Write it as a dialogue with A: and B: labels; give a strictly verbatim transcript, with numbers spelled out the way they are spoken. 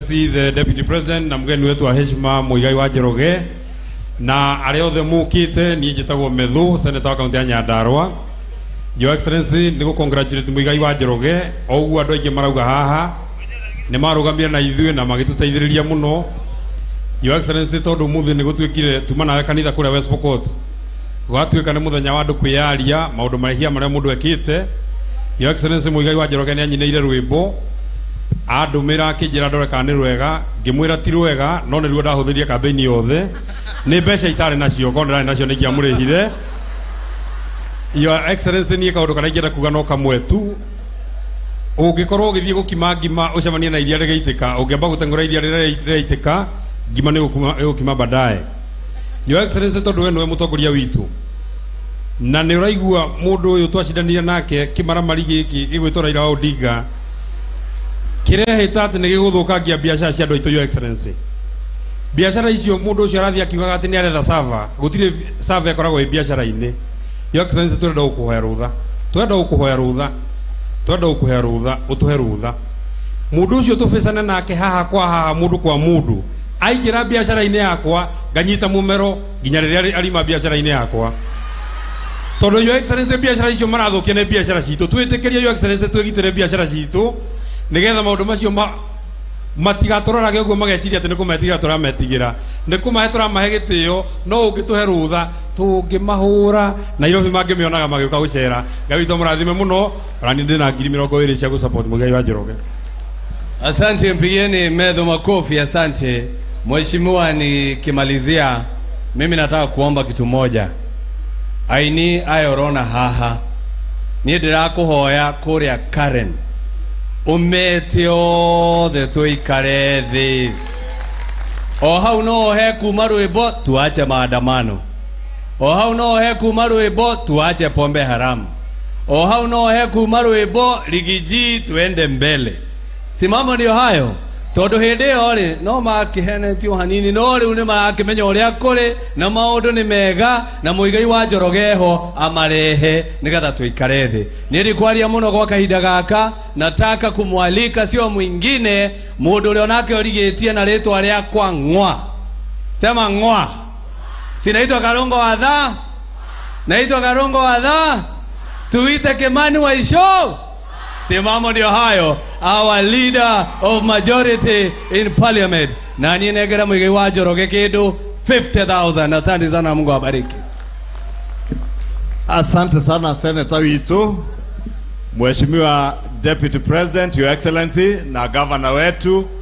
A: Excellency the Deputy President na mgeni wetu wa heshima Muigai wa Njoroge na arĩa othe mukite ni njitagwo Mathu Senator wa kaunti ya Nyandarua. Your Excellency niko congratulate Muigai wa Njoroge ogwo andu aingi marauga haha ni marugamire na ithuĩ na magituteithĩrĩria muno. Your Excellency tondu muthi ni gutwikire tuma nawe kanitha kũrĩa West Pokot gwatuĩka nĩ muthenya wa andu kwĩyaria maundu marĩhia marĩa mundu ekite. Your Excellency Muigai wa Njoroge ni anyinĩire rwĩmbo andumira akĩnjĩra ndore kana nĩ rwega ngĩmwĩra ti rwega no nĩ ruo ndahũthĩrie campaign yothe nĩ mbeca itarĩ nacio kondo ndarĩ nacio nĩngĩamũrĩhire. Your Excellency niĩ kaũndũ kana ingĩenda kuga no kamwe tu ũngĩkorwo ũgĩthiĩ gũkima ngima ũcemanie na iria rĩgĩitĩka ũngĩamba gũteng'ũra iria rĩgĩitĩka ngima nĩ ĩgũkima baadaye. Your Excellency tondu we nĩwe mũtongoria witũ na nĩ ũraigua mũndũ ũyũ twacindanire nake kĩmaramari gĩkĩ gĩgwĩtwo Raila Odinga kireheta atĩ nĩ gĩgũthũkangia biacara cia andũ aitũ. Your Excellency biacara icio mũndũ ũcio arathia akiugaga atĩ nĩ aretha sava gũtirĩ sava ĩkoragwo ĩ biacara-inĩ. Your Excellency twenda gũkũhoya rũtha twenda gũkũhoya rũtha twenda gũkũhoya rũtha ũtũhe rũtha mũndũ ũcio tũbĩcane nake haha kwa haha mũndũ kwa mũndũ aingĩra biacara-inĩ yakwa nganyita mũmero nginya rĩrĩa arima biacara-inĩ yakwa tondu. Your Excellency biacara icio marathũkia nĩ biacara citũ twĩtĩkĩrie Your Excellency twĩgitĩre biacara citũ nigetha maundu macio ma matigatororage ũguo mageciria atĩ nĩ kũmetigira tũrametigĩra nĩ kũmahe tũramahe gĩtĩo no ũngĩtũhe rũtha tũngĩmahũra Nairobi mangĩmĩonaga magĩũka gũcera. Ngai witũ mũrathime mũno rani ndĩna ngiri mĩrongo ĩrĩ cia gũsupport Muigai wa Njoroge.
B: Asante, mpigieni Mathu makofi. Asante mheshimiwa. Nikimalizia mimi nataka kuomba kitu moja aini ayorona haha niĩ ndĩrakũhoya kũrĩa Karen umete othe tuikare thĩ o hau no he kuma rwĩmbo tuache maandamano o hau no he kuma rwĩmbo tuache pombe haramu o hau no he kuma rwĩmbo ligiji tuende mbele. Simamo ndio hayo tondu hindi yo ri no makihenetio hanini no riu ni marakimenya uria kuri na maundu ni mega na Muigai wa Njoroge ho amarehe nigetha tuikare thi. Niri kwaria muno kwa kahinda gaka nataka kumwalika sio mwingine mundu uri onake origetie na ritwa ria kwa ng'wa. Sema ng'wa. Sinaitwa Kalonzo wa dha naitwa Kalonzo wa dha tuite Kimani wa isho. Simamo ndio hayo, our leader of majority in parliament. Na niĩ negera Muigai wa Njoroge kĩndũ fifty thousand. Asante sana, Mungu awabariki.
C: Asante sana Senator witu, Mheshimiwa Deputy President, Your Excellency na Governor wetu